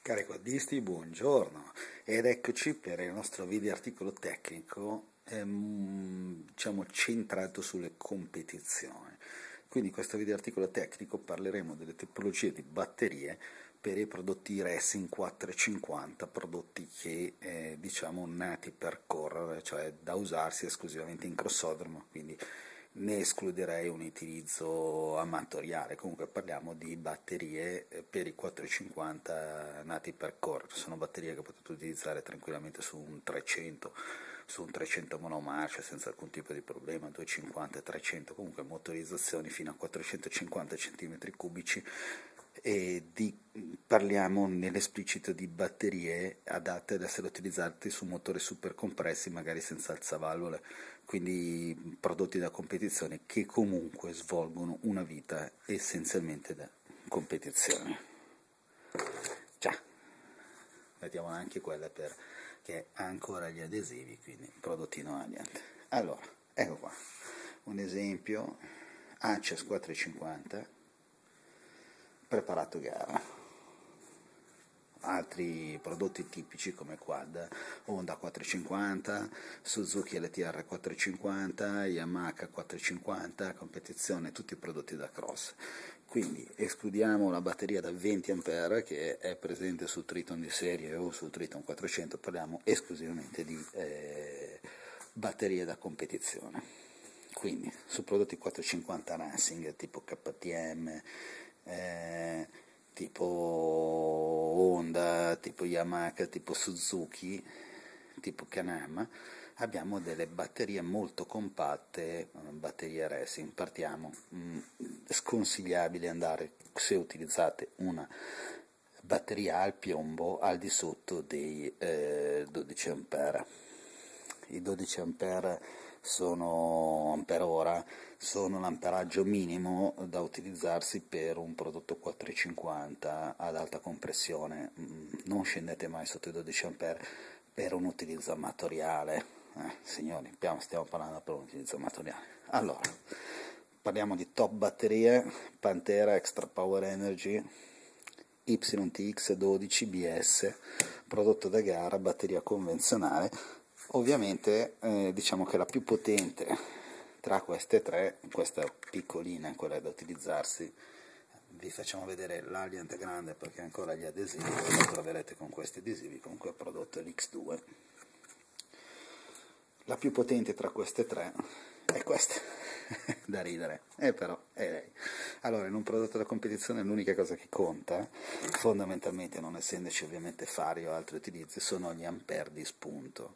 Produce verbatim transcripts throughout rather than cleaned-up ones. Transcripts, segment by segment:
Cari quadristi, buongiorno ed eccoci per il nostro video articolo tecnico ehm, diciamo centrato sulle competizioni. Quindi in questo video articolo tecnico parleremo delle tipologie di batterie per i prodotti Racing quattrocentocinquanta, prodotti che eh, diciamo nati per correre, cioè da usarsi esclusivamente in crossodromo, quindi ne escluderei un utilizzo amatoriale. Comunque parliamo di batterie per i quattrocentocinquanta nati per correre, sono batterie che potete utilizzare tranquillamente su un trecento, su un trecento monomarcia senza alcun tipo di problema, duecentocinquanta, trecento, comunque motorizzazioni fino a quattrocentocinquanta centimetri cubici. E di, parliamo nell'esplicito di batterie adatte ad essere utilizzate su motori super compressi, magari senza alzavalvole, quindi prodotti da competizione che comunque svolgono una vita essenzialmente da competizione. Già, mettiamo anche quella per che ha ancora gli adesivi, quindi prodottino Alliant. Allora, ecco qua, un esempio, Aces quattrocentocinquanta, preparato gara. Altri prodotti tipici come Quad, Honda quattrocentocinquanta, Suzuki L T R quattrocentocinquanta, Yamaha quattrocentocinquanta, competizione, tutti prodotti da cross. Quindi escludiamo la batteria da venti ampere che è presente sul Triton di serie o sul Triton quattrocento, parliamo esclusivamente di eh, batterie da competizione. Quindi su prodotti quattrocentocinquanta Racing tipo K T M, eh, tipo Honda, tipo Yamaha, tipo Suzuki, tipo Can-Am, abbiamo delle batterie molto compatte, batterie Racing. Partiamo, mh, sconsigliabile andare, se utilizzate una batteria al piombo, al di sotto dei eh, dodici ampere. I dodici ampere sono per ora sono l'amperaggio minimo da utilizzarsi per un prodotto quattrocentocinquanta ad alta compressione. Non scendete mai sotto i dodici ampere per un utilizzo amatoriale, eh, signori, stiamo parlando per un utilizzo amatoriale. Allora, parliamo di top batterie: Pantera Extra Power Energy Y T X dodici B S, prodotto da gara, batteria convenzionale. Ovviamente eh, diciamo che la più potente tra queste tre, questa piccolina, quella da utilizzarsi, vi facciamo vedere l'Alliant grande perché ancora gli adesivi, lo troverete con questi adesivi, comunque il prodotto è l'X due. La più potente tra queste tre è questa, da ridere, eh, però è lei. Allora, in un prodotto da competizione l'unica cosa che conta, fondamentalmente, non essendoci ovviamente fari o altri utilizzi, sono gli ampere di spunto.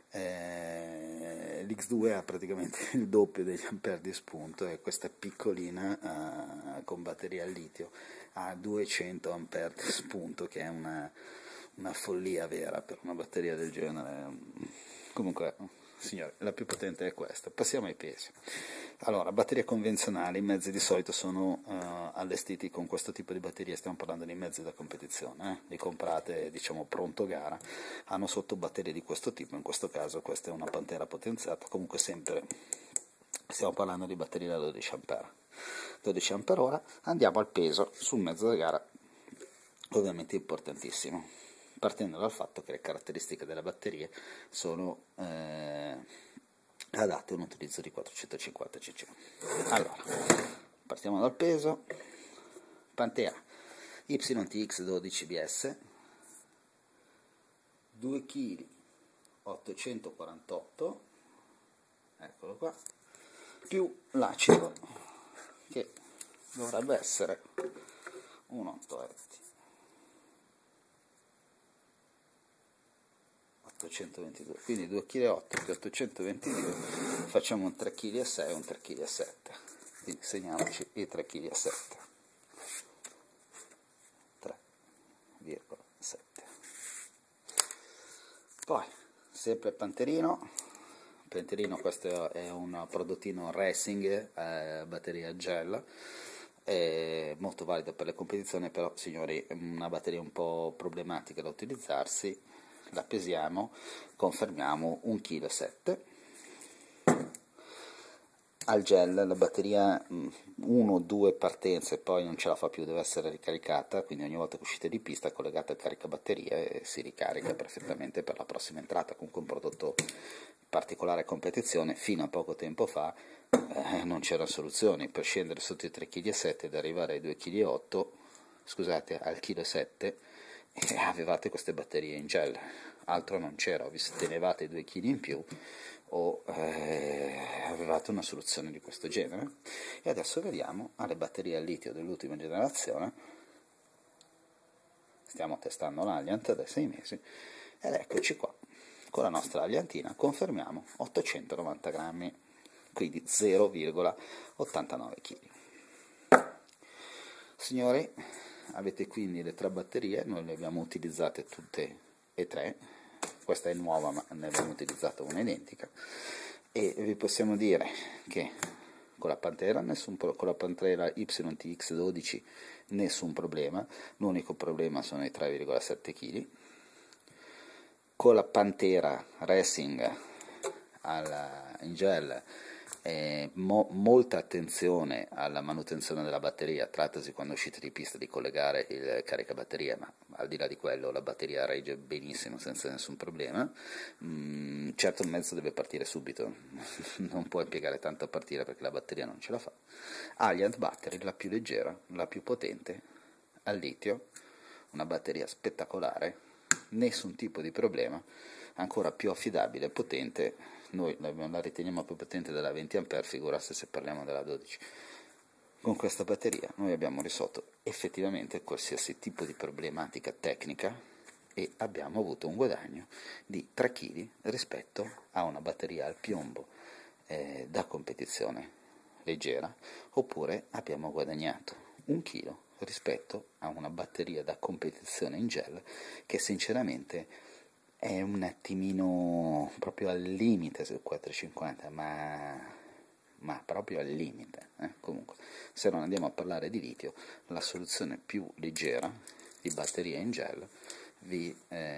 Eh, l'X due ha praticamente il doppio degli ampere di spunto e questa piccolina eh, con batteria al litio ha duecento ampere di spunto, che è una, una follia vera per una batteria del genere. Comunque, signori, la più potente è questa. Passiamo ai pesi. Allora, batterie convenzionali, i mezzi di solito sono uh, allestiti con questo tipo di batterie, stiamo parlando di mezzi da competizione, eh? Li comprate, diciamo, pronto gara, hanno sotto batterie di questo tipo, in questo caso questa è una Pantera potenziata, comunque sempre stiamo parlando di batterie da dodici ampere. dodici ampere ora, andiamo al peso sul mezzo da gara, ovviamente importantissimo, partendo dal fatto che le caratteristiche delle batterie sono eh, adatte a un utilizzo di quattrocentocinquanta cc. Allora, partiamo dal peso. Pantera Y T X dodici B S, due chili ottocentoquarantotto, eccolo qua, più l'acido che dovrebbe essere un otto etti. ottocentoventidue, quindi due virgola otto chili più ottocentoventidue, facciamo un tre virgola sei kg e un tre virgola sette kg, quindi segniamoci i tre virgola sette kg, tre virgola sette. Poi, sempre Panterino, Panterino, questo è un prodottino Racing, eh, batteria gel, è molto valido per le competizioni, però signori è una batteria un po' problematica da utilizzarsi. La pesiamo, confermiamo un virgola sette kg. al gel la batteria uno o due partenze poi non ce la fa più, deve essere ricaricata, quindi ogni volta che uscite di pista collegate al caricabatterie e si ricarica perfettamente per la prossima entrata. Comunque un prodotto particolare competizione. Fino a poco tempo fa eh, non c'erano soluzioni per scendere sotto i tre virgola sette kg ed arrivare ai due virgola otto kg, scusate, al chilo sette, e avevate queste batterie in gel, altro non c'era, o vi tenevate due chili in più o eh, avevate una soluzione di questo genere. E adesso vediamo alle batterie al litio dell'ultima generazione. Stiamo testando l'Alliant da sei mesi ed eccoci qua con la nostra Alliantina, confermiamo ottocentonovanta grammi, quindi zero virgola ottantanove chili. Signori, avete quindi le tre batterie, noi le abbiamo utilizzate tutte e tre, questa è nuova ma ne abbiamo utilizzata una identica, e vi possiamo dire che con la Pantera, nessun pro- con la Pantera Y T X dodici nessun problema, l'unico problema sono i tre virgola sette chili, con la Pantera Racing alla, in gel eh, mo, molta attenzione alla manutenzione della batteria, trattasi quando uscite di pista di collegare il caricabatterie, ma al di là di quello la batteria regge benissimo senza nessun problema. Mm, certo il mezzo deve partire subito, non può impiegare tanto a partire perché la batteria non ce la fa. Alliant Battery, la più leggera, la più potente, al litio, una batteria spettacolare, nessun tipo di problema, ancora più affidabile e potente. Noi la riteniamo più potente della venti ampere, figurarsi se parliamo della dodici. Con questa batteria noi abbiamo risolto effettivamente qualsiasi tipo di problematica tecnica e abbiamo avuto un guadagno di tre chili rispetto a una batteria al piombo eh, da competizione leggera, oppure abbiamo guadagnato un chilo rispetto a una batteria da competizione in gel che sinceramente è un attimino proprio al limite sul quattrocentocinquanta, ma, ma proprio al limite. Eh? Comunque, se non andiamo a parlare di litio, la soluzione più leggera di batteria in gel vi,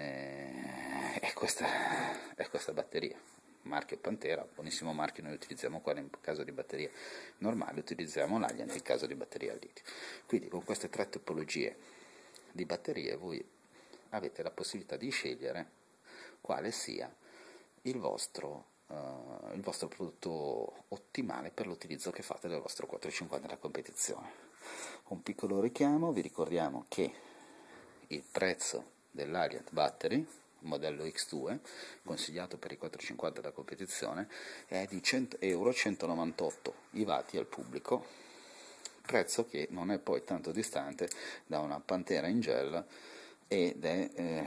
eh, è, questa, è questa batteria. Marchio Pantera, buonissimo marchio, noi utilizziamo qua in caso di batteria normale, utilizziamo l'Alliant in caso di batteria al litio. Quindi con queste tre tipologie di batterie voi avete la possibilità di scegliere quale sia il vostro, uh, il vostro prodotto ottimale per l'utilizzo che fate del vostro quattrocentocinquanta da competizione. Un piccolo richiamo, vi ricordiamo che il prezzo dell'Alliant Battery modello X due, consigliato per i quattrocentocinquanta da competizione, è di cento euro centonovantotto I vati al pubblico, prezzo che non è poi tanto distante da una Pantera in gel ed è eh,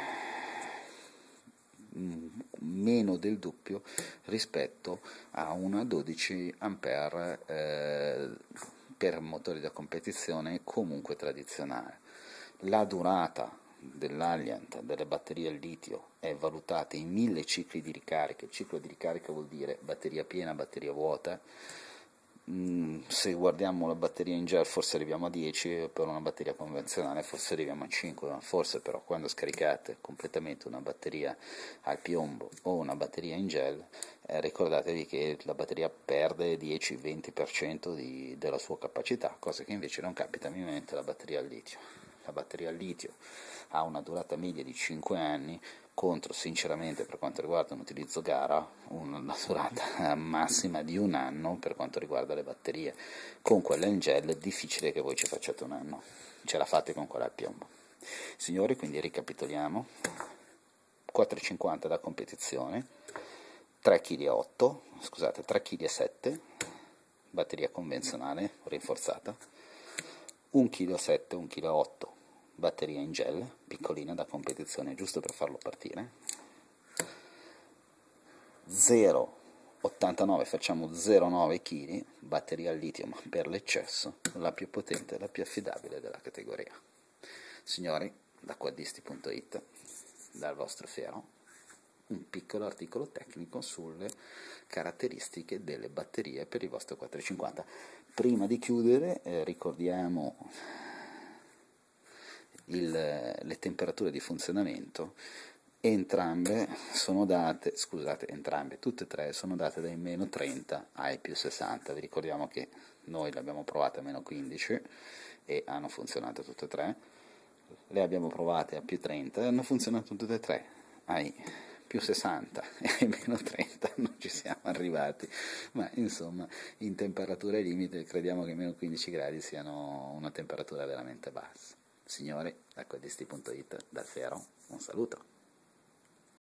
meno del doppio rispetto a una dodici ampere eh, per motori da competizione comunque tradizionale. La durata dell'Alliant, delle batterie al litio, è valutata in mille cicli di ricarica. Il ciclo di ricarica vuol dire batteria piena, batteria vuota. Mm, se guardiamo la batteria in gel forse arriviamo a dieci, per una batteria convenzionale forse arriviamo a cinque, ma forse però quando scaricate completamente una batteria al piombo o una batteria in gel, eh, ricordatevi che la batteria perde dieci venti per cento di, della sua capacità, cosa che invece non capita minimamente alla batteria al litio. La batteria al litio ha una durata media di cinque anni, contro sinceramente per quanto riguarda un utilizzo gara una durata massima di un anno per quanto riguarda le batterie. Con quella in gel è difficile che voi ci facciate un anno, ce la fate con quella al piombo. Signori, quindi ricapitoliamo: quattrocentocinquanta da competizione, tre virgola otto kg, scusate, tre virgola sette chili, batteria convenzionale rinforzata, uno virgola sette chili, uno virgola otto chili batteria in gel, piccolina da competizione, giusto per farlo partire, zero virgola ottantanove, facciamo zero virgola nove chili, batteria al litio, ma per l'eccesso, la più potente e la più affidabile della categoria. Signori, da quaddisti punto it, dal vostro Fiero, un piccolo articolo tecnico sulle caratteristiche delle batterie per il vostro quattrocentocinquanta. Prima di chiudere, eh, ricordiamo Il, le temperature di funzionamento. entrambe sono date, scusate, entrambe, tutte e tre sono date dai meno trenta ai più sessanta. Vi ricordiamo che noi le abbiamo provate a meno quindici e hanno funzionato tutte e tre, le abbiamo provate a più trenta e hanno funzionato tutte e tre, ai più sessanta e ai meno trenta non ci siamo arrivati, ma insomma in temperature limite crediamo che meno quindici gradi siano una temperatura veramente bassa. Signori, da codisti punto it, da Fero, un saluto.